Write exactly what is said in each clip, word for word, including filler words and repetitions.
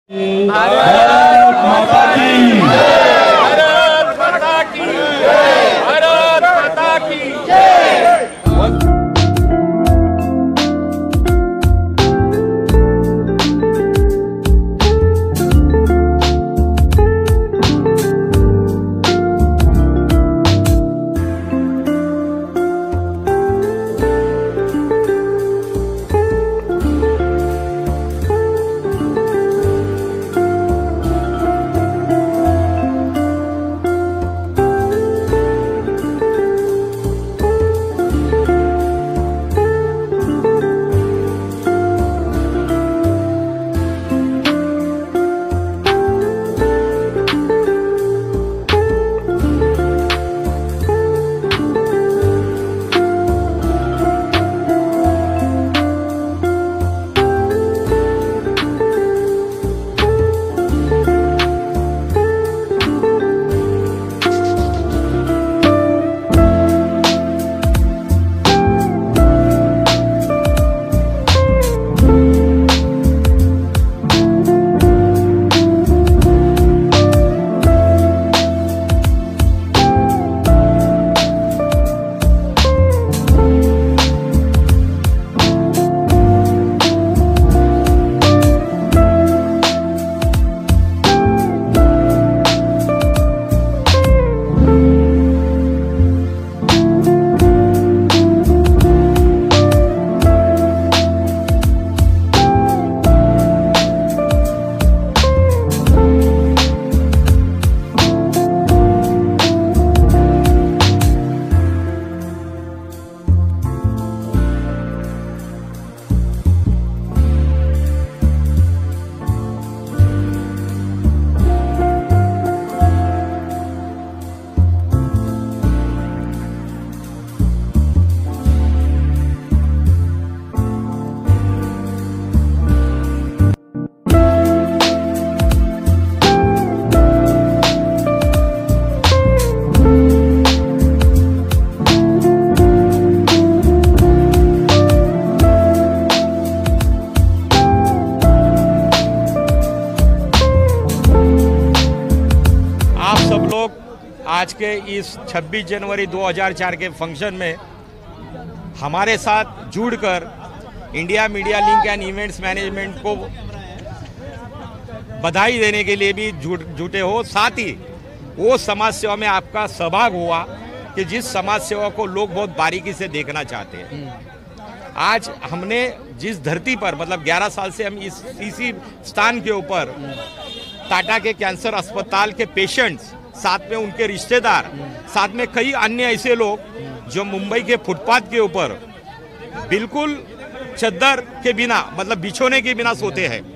भारत माता की भारत माता की भारत माता की आज के इस छब्बीस जनवरी दो हज़ार चार के फंक्शन में हमारे साथ जुड़कर India media link and events management को बधाई देने के लिए भी जुटे हो। साथ ही वो समाज सेवा में आपका सहभाग हुआ कि जिस समाज सेवा को लोग बहुत बारीकी से देखना चाहते हैं। आज हमने जिस धरती पर मतलब ग्यारह साल से हम इस इसी स्थान के ऊपर टाटा के कैंसर अस्पताल के पेशेंट्स, साथ में उनके रिश्तेदार, साथ में कई अन्य ऐसे लोग जो मुंबई के फुटपाथ के ऊपर बिल्कुल चद्दर के बिना मतलब बिछोने के बिना सोते हैं,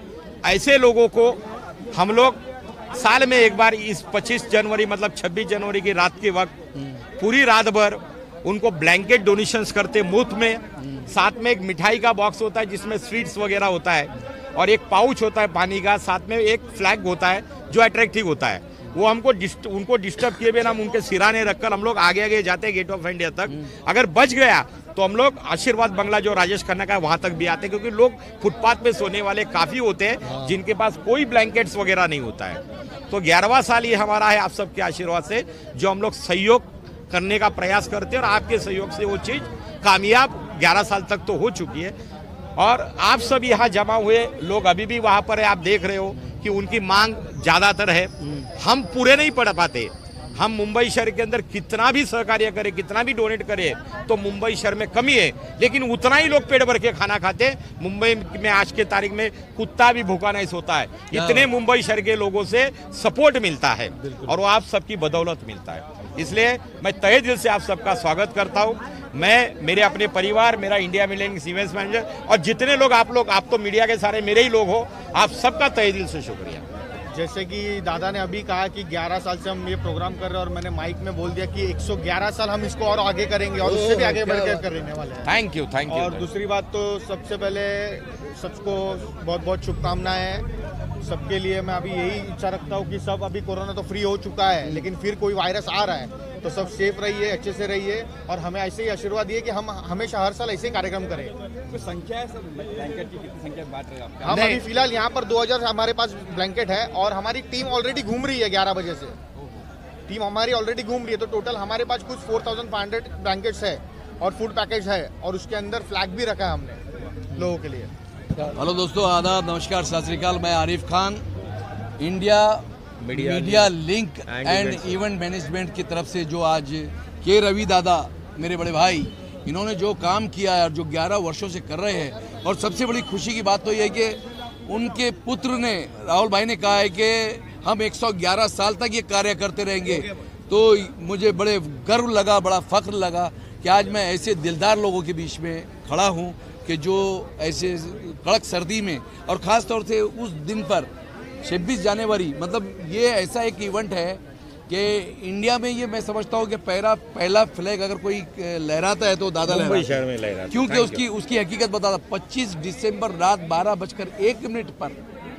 ऐसे लोगों को हम लोग साल में एक बार इस पच्चीस जनवरी मतलब छब्बीस जनवरी की रात के वक्त पूरी रात भर उनको ब्लैंकेट डोनेशंस करते मुफ्त में। साथ में एक मिठाई का बॉक्स होता है जिसमें स्वीट्स वगैरह होता है और एक पाउच होता है पानी का, साथ में एक फ्लैग होता है जो अट्रैक्टिव होता है। वो हमको डिस्ट, उनको डिस्टर्ब किए बिना हम उनके सिराने रखकर हम लोग आगे आगे जाते हैं गेट ऑफ इंडिया तक। अगर बच गया तो हम लोग आशीर्वाद बंगला जो राजेश खन्ना का है वहां तक भी आते हैं, क्योंकि लोग फुटपाथ पे सोने वाले काफी होते हैं जिनके पास कोई ब्लैंकेट्स वगैरह नहीं होता है। तो ग्यारहवां साल ये हमारा है आप सबके आशीर्वाद से, जो हम लोग सहयोग करने का प्रयास करते हैं और आपके सहयोग से वो चीज कामयाब ग्यारह साल तक तो हो चुकी है। और आप सब यहाँ जमा हुए लोग अभी भी वहां पर है, आप देख रहे हो कि उनकी मांग ज्यादातर है, हम पूरे नहीं पढ़ पाते। हम मुंबई शहर के अंदर कितना भी सहकार्य करें, कितना भी डोनेट करें तो मुंबई शहर में कमी है, लेकिन उतना ही लोग पेट भर के खाना खाते हैं। मुंबई में आज के तारीख में कुत्ता भी भूखा नहीं सोता है, इतने मुंबई शहर के लोगों से सपोर्ट मिलता है और वो आप सबकी बदौलत मिलता है। इसलिए मैं तहे दिल से आप सबका स्वागत करता हूँ। मैं, मेरे अपने परिवार, मेरा इंडिया मीडिया इवेंट्स मैनेजर और जितने लोग आप लोग, आप तो मीडिया के सारे मेरे ही लोग हो, आप सबका तहे दिल से शुक्रिया। जैसे कि दादा ने अभी कहा कि ग्यारह साल से हम ये प्रोग्राम कर रहे हैं और मैंने माइक में बोल दिया कि एक सौ ग्यारह साल हम इसको और आगे करेंगे और उससे भी आगे बढ़कर करने वाले हैं। Thank you thank you. और दूसरी बात तो सबसे पहले सबको बहुत बहुत शुभकामनाएं सबके लिए। मैं अभी यही इच्छा रखता हूँ कि सब, अभी कोरोना तो फ्री हो चुका है लेकिन फिर कोई वायरस आ रहा है तो सब सेफ रहिए, अच्छे से रहिए और हमें ऐसे ही आशीर्वाद दिए कि हम हमेशा हर साल ऐसे ही कार्यक्रम करें। तो संख्या है सर, ब्लैंकेट की कितनी संख्या बांट रहे हैं आप? हम अभी फिलहाल यहाँ पर दो हज़ार हमारे पास ब्लैंकेट है और हमारी टीम ऑलरेडी घूम रही है ग्यारह बजे से। टीम हमारी ऑलरेडी घूम रही है, तो टोटल हमारे पास कुछ four thousand five hundred blankets है और फूड पैकेज है और उसके अंदर फ्लैग भी रखा है हमने लोगों के लिए। हेलो दोस्तों, आदाब, नमस्कार, सत श्री अकाल। मैं Arif Khan, India media, media link and event management की तरफ से जो आज के रवि दादा मेरे बड़े भाई इन्होंने जो काम किया है और जो ग्यारह वर्षों से कर रहे हैं, और सबसे बड़ी खुशी की बात तो ये है कि उनके पुत्र ने, राहुल भाई ने कहा है कि हम एक सौ ग्यारह साल तक ये कार्य करते रहेंगे। तो मुझे बड़े गर्व लगा, बड़ा फख्र लगा कि आज मैं ऐसे दिलदार लोगों के बीच में खड़ा हूँ कि जो ऐसे कड़क सर्दी में, और ख़ास तौर से उस दिन पर छब्बीस जनवरी, मतलब ये ऐसा एक इवेंट है कि इंडिया में ये मैं समझता हूँ कि पहला पहला फ्लैग अगर कोई लहराता है तो दादा मुंबई शहर में लहराता, क्योंकि उसकी उसकी हकीकत बताता। पच्चीस दिसंबर रात बारह बजकर एक मिनट पर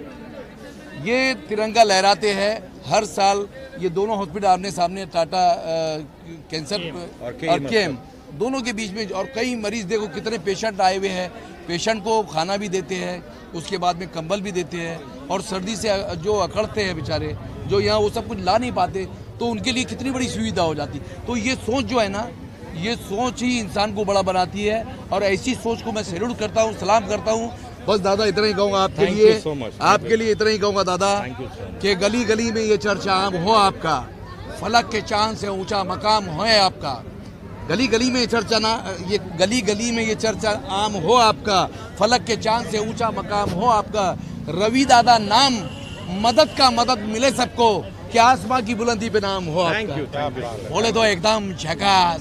ये तिरंगा लहराते हैं हर साल। ये दोनों हॉस्पिटल आमने सामने, टाटा कैंसर और केएम दोनों के बीच में, और कई मरीज देखो कितने पेशेंट आए हुए हैं। पेशेंट को खाना भी देते हैं, उसके बाद में कंबल भी देते हैं, और सर्दी से जो अकड़ते हैं बेचारे, जो यहाँ वो सब कुछ ला नहीं पाते, तो उनके लिए कितनी बड़ी सुविधा हो जाती। तो ये सोच जो है ना, ये सोच ही इंसान को बड़ा बनाती है, और ऐसी सोच को मैं सैल्यूट करता हूँ, सलाम करता हूँ। बस दादा इतना ही कहूँगा आपके लिए, आपके लिए इतना ही कहूँगा दादा कि गली गली में ये चर्चा आम हो आपका, फलक के चांद से ऊंचा मकाम है आपका। गली गली में ये चर्चा ना, ये गली गली में ये चर्चा आम हो आपका, फलक के चांद से ऊंचा मकाम हो आपका। रवि दादा नाम, मदद का मदद मिले सबको, कि आसमां की बुलंदी पे नाम हो आपका। बोले तो एकदम झकास।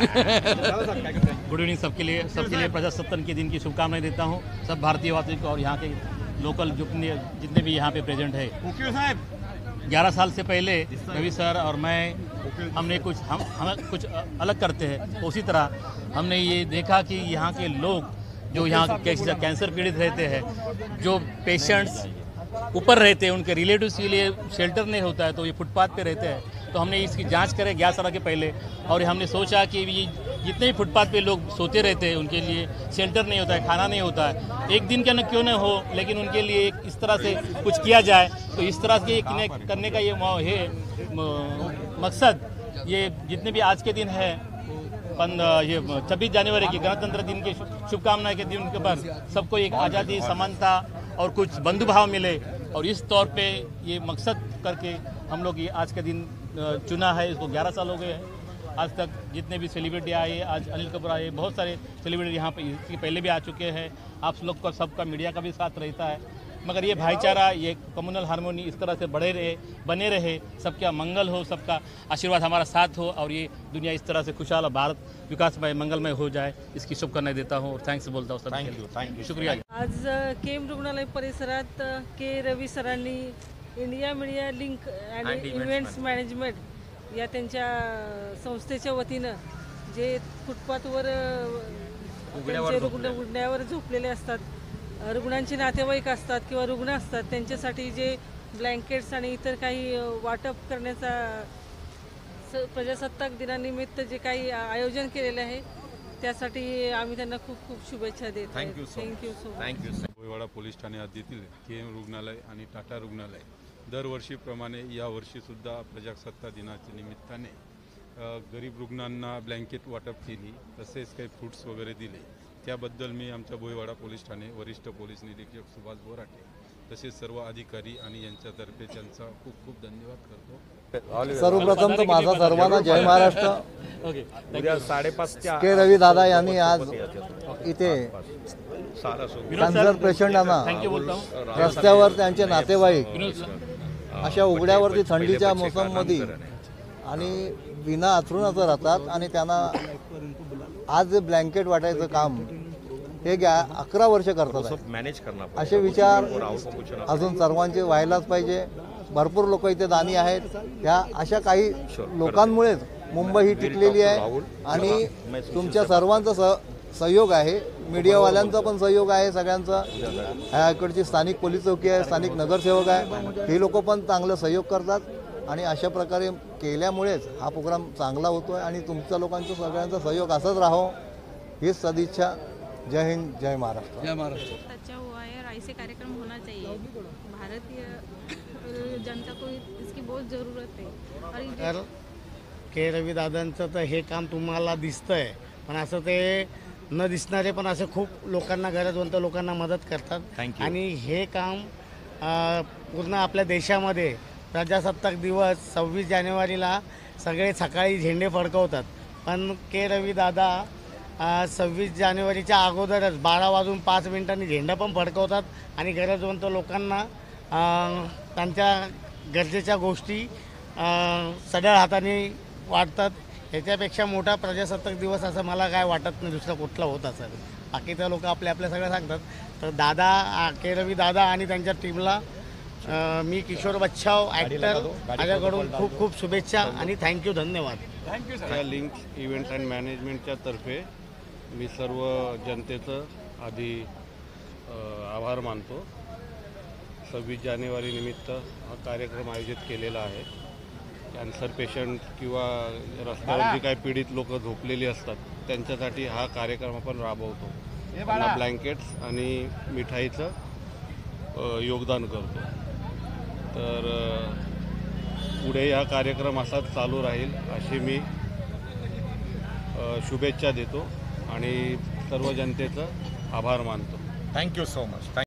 गुड इवनिंग सबके लिए, सबके लिए प्रजासत्ताक के दिन की शुभकामनाएं देता हूँ, सब भारतीय वासियों को और यहाँ के लोकल जितने जितने भी यहाँ पे प्रेजेंट है। ग्यारह साल से पहले रवि सर और मैं हमने कुछ हम हम कुछ अलग करते हैं, उसी तरह हमने ये देखा कि यहाँ के लोग जो यहाँ कैंसर पीड़ित रहते हैं, जो पेशेंट्स ऊपर रहते हैं, उनके रिलेटिव्स के लिए शेल्टर नहीं होता है, तो ये फुटपाथ पे रहते हैं। तो हमने इसकी जांच करे ग्यारह साल के पहले, और हमने सोचा कि ये जितने भी फुटपाथ पे लोग सोते रहते हैं, उनके लिए शेल्टर नहीं होता है, खाना नहीं होता है, एक दिन का न क्यों न हो, लेकिन उनके लिए इस तरह से कुछ किया जाए। तो इस तरह से करने का ये है मकसद। ये जितने भी आज के दिन है, ये छब्बीस जनवरी की गणतंत्र दिन की शुभकामनाएं के दिन के पर सबको एक आज़ादी, समानता और कुछ बंधुभाव मिले, और इस तौर पे ये मकसद करके हम लोग ये आज का दिन चुना है। इसको ग्यारह साल हो गए हैं। आज तक जितने भी सेलिब्रिटी आए, आज अनिल कपूर आए, बहुत सारे सेलिब्रिटी यहाँ पे इसके पहले भी आ चुके हैं। आप लोग का सबका मीडिया का भी साथ रहता है, मगर ये भाईचारा, ये कम्युनल हार्मोनी इस तरह से बढ़े रहे, बने रहे, सबका मंगल हो, सबका आशीर्वाद हमारा साथ हो, और ये दुनिया इस तरह से खुशहाल और भारत विकासमय मंगलमय हो जाए, इसकी शुभकामनाएं देता हूँ और थँक्स बोलता हूँ। थैंक यू, थैंक यू, शुक्रिया। आज केम रुग्णालय परिसरात के रवी सरांनी इंडिया मीडिया लिंक आणि इव्हेंट्स मॅनेजमेंट या त्यांच्या संस्थेच्या वतीनं जे फुटपाथवर त्यांचे रुग्ण उघड्यावर झोपलेले असतात, रुग्णांचे नातेवाईक असतात किंवा रुग्ण असतात, त्यांच्यासाठी जे ब्लँकेट्स आणि इतर काही वाटप करण्याचा प्रजासत्ताक दिनानिमित्त जे काही आयोजन केलेलं आहे, त्यासाठी आम्ही त्यांना खूप खूप शुभेच्छा देतो। Thank you so thank you so thank you Bhoiwada police ठाणे हद्दीतील केएम रुग्णालय आणि टाटा रुग्णालय दरवर्षीप्रमाणे यावर्षीसुद्धा प्रजासत्ताक दिनाच्या निमित्ताने गरीब रुग्णांना ब्लँकेट वाटप केली, तसेच काही फ्रूट्स वगैरे दिले। त्याबद्दल मी आमच्या भोईवाडा पोलीस ठाणे वरिष्ठ पोलीस निरीक्षक सुभाष बोराटे तसेच सर्व अधिकारी आणि यांच्यातर्फे त्यांचा खूप खूप धन्यवाद करतो। सर्वप्रथम तर माझा सर्वांना जय महाराष्ट्र। उद्या साडेपाचच्या के रवी दादा यांनी आज इथे कॅन्सर पेशंटांना रस्त्यावर त्यांचे नातेवाईक अशा उघड्यावरती थंडीच्या मोसममध्ये आणि बिना अंथरुणाचं राहतात, आणि त्यांना आज ब्लँकेट वाटायचं काम हे अकरा वर्ष करतात। मॅनेज करणार असे विचार अजून सर्वांचे व्हायलाच पाहिजे। भरपूर लोक इथे दानी आहेत, त्या अशा काही लोकांमुळेच मुंबई ही टिकलेली आहे, आणि तुमच्या सर्वांचा सहयोग आहे, मीडियावाल्यांचा पण सहयोग आहे सगळ्यांचा। ह्या इकडची स्थानिक पोलीस चौकी आहे, स्थानिक नगरसेवक आहे, हे लोक पण चांगलं सहयोग करतात। आणि अशा प्रकारे केल्यामुळेच हा प्रोग्राम चांगला होतो आहे आणि तुमच्या लोकांचा सगळ्यांचा सहयोग असंच राहो हीच सदिच्छा। जय हिंद, जय महाराष्ट्र। जय महाराष्ट्र। अच्छा हुआ है और ऐसे कार्यक्रम होना चाहिए। भारतीय जनता को इसकी बहुत ज़रूरत है। और तर के रवी दादांचं तर हे काम तुम्हाला दिसतंय, पण असं ते न दिसणारे पण असे खूप लोकांना, गरजवंत लोकांना मदत करतात आणि हे काम पूर्ण आपल्या देशामध्ये प्रजासत्ताक दिवस सव्वीस जानेवारीला सगळे सकाळी झेंडे फडकवतात, पण के रवी दादा सव्वीस जानेवारीच्या अगोदरच बारा वाजून पाच मिनिटांनी झेंडा पण फडकवतात आणि गरजवंत लोकांना त्यांच्या गरजेच्या गोष्टी सढळ हाताने वाटतात। ह्याच्यापेक्षा मोठा प्रजासत्ताक दिवस असं मला काय वाटत नाही दुसरा कुठला होत असेल। बाकीचे लोक आपल्या आपल्या सगळं सांगतात, तर दादा के रवी दादा आणि त्यांच्या टीमला मी किशोर बच्छाव ॲक्टर माझ्याकडून खूप खूप शुभेच्छा आणि थँक्यू, धन्यवाद। Thank you sir. या लिंक इव्हेंट्स अँड मॅनेजमेंटच्या तर्फे मी सर्व जनतेचं आधी आभार मानतो। सव्वीस जानेवारी निमित्त हा कार्यक्रम आयोजित केलेला आहे। कॅन्सर पेशंट किंवा रस्त्यावर जी काही पीडित लोक झोपलेली असतात त्यांच्यासाठी हा कार्यक्रम आपण राबवतो। त्यांना ब्लँकेट्स आणि मिठाईचं योगदान करतो। तर पुढे हा कार्यक्रम असाच चालू राहील अशी मी शुभेच्छा देतो आणि सर्व जनतेचं आभार मानतो। Thank you so much.